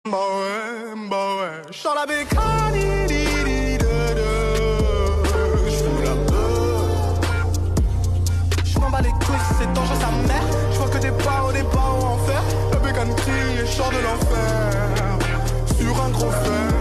J'sors la bécane, j'fous la peur. J'm'en bats les couilles, c'est dangereux sa mère. J'vois que des barreaux en enfer. La bécane crie et j'sors de l'enfer. Sur un gros fer.